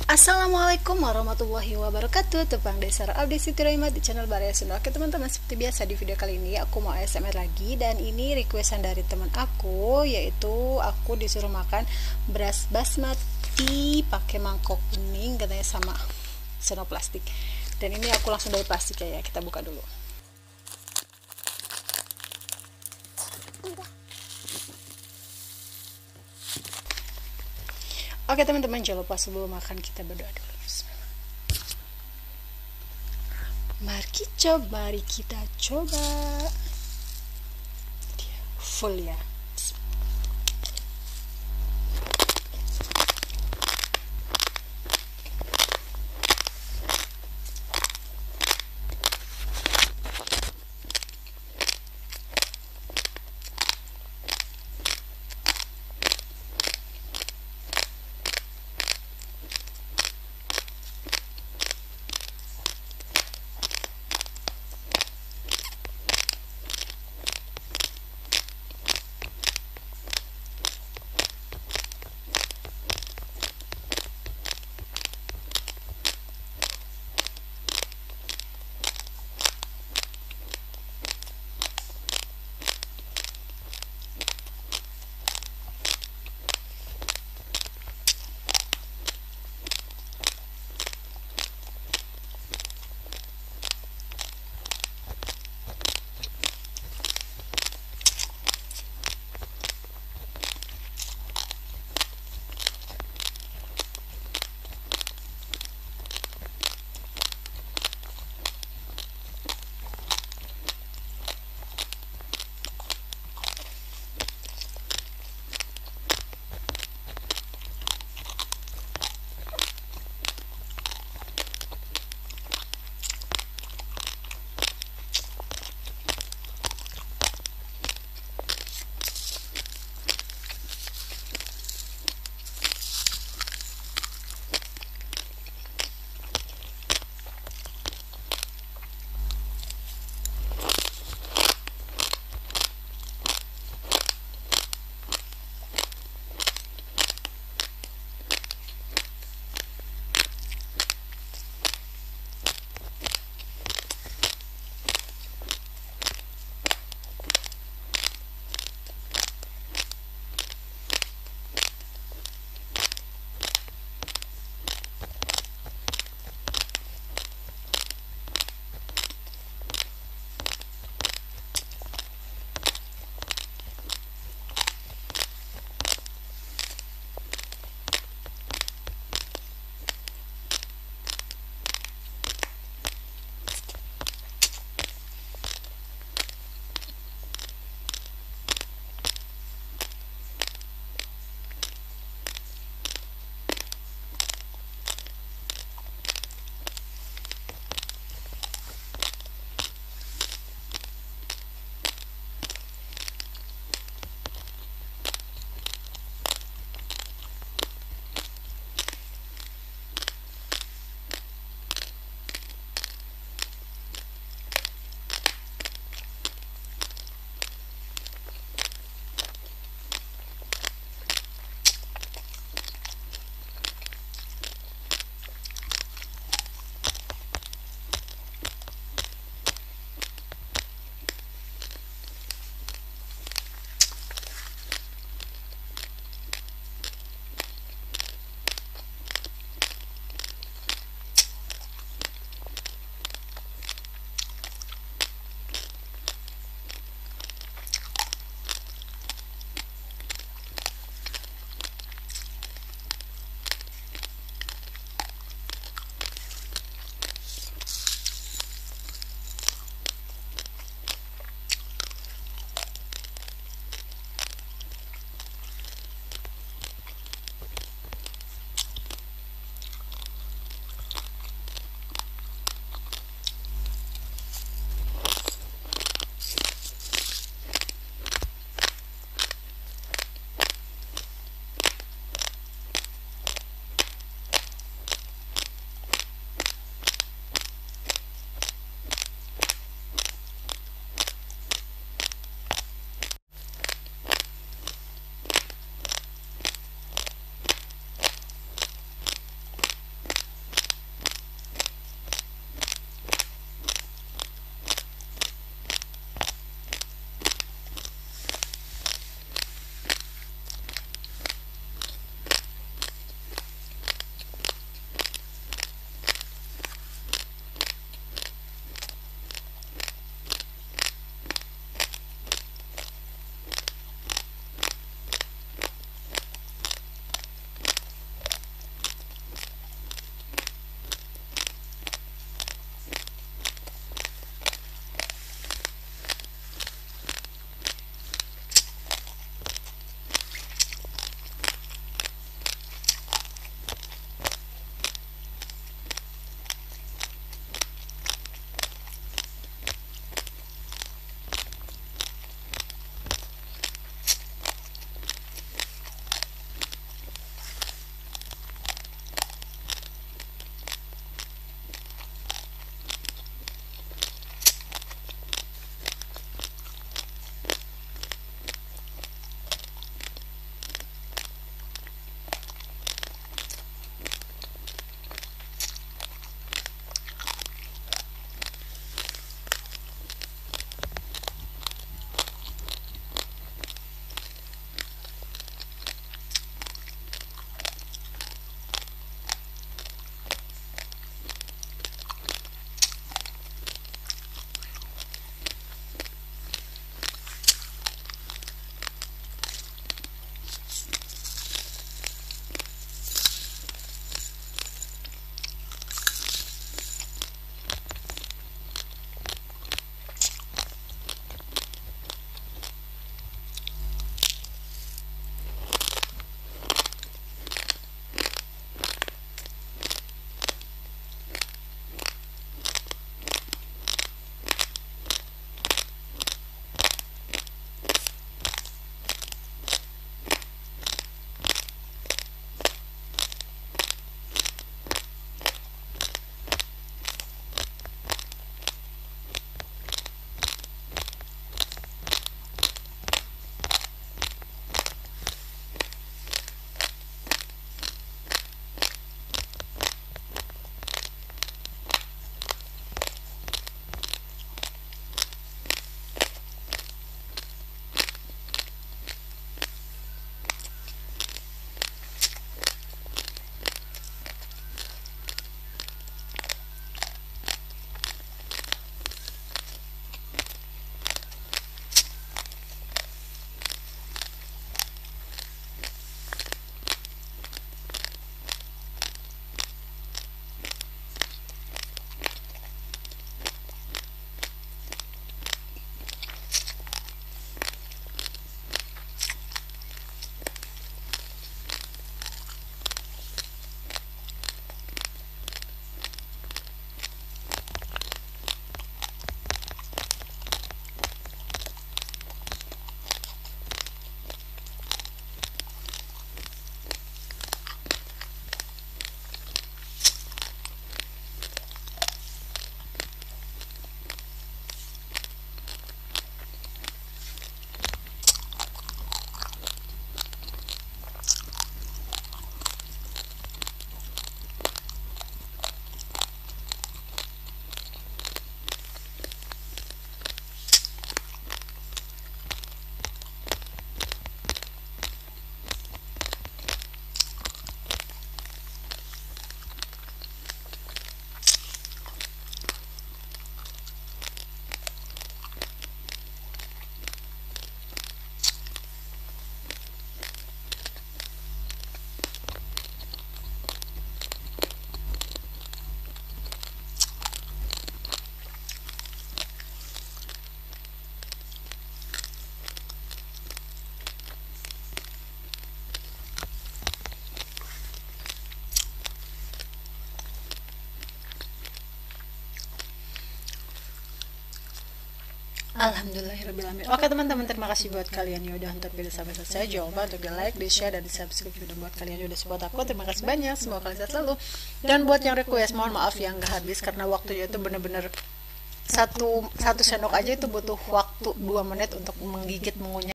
Assalamualaikum warahmatullahi wabarakatuh. Tepang Desar Abdi Siti Rohimah di channel Baraya Sunda. Oke teman-teman, seperti biasa di video kali ini aku mau ASMR lagi. Dan ini requestan dari teman aku, yaitu aku disuruh makan beras basmati pakai mangkok kuning, katanya sama sendok plastik. Dan ini aku langsung dari plastik ya, kita buka dulu. Oke teman-teman, jangan lupa sebelum makan kita berdoa dulu. Mari kita coba. Full ya. Alhamdulillahirrahmanirrahim. Oke teman-teman, terima kasih buat kalian yang udah nonton video sampai selesai. Jangan lupa untuk di like, di share, dan di subscribe juga buat kalian yang udah support aku. Terima kasih banyak, semoga kalian sehat selalu. Dan buat yang request, mohon maaf yang gak habis karena waktunya itu bener-bener satu sendok aja itu butuh waktu 2 menit untuk menggigit, mengunyah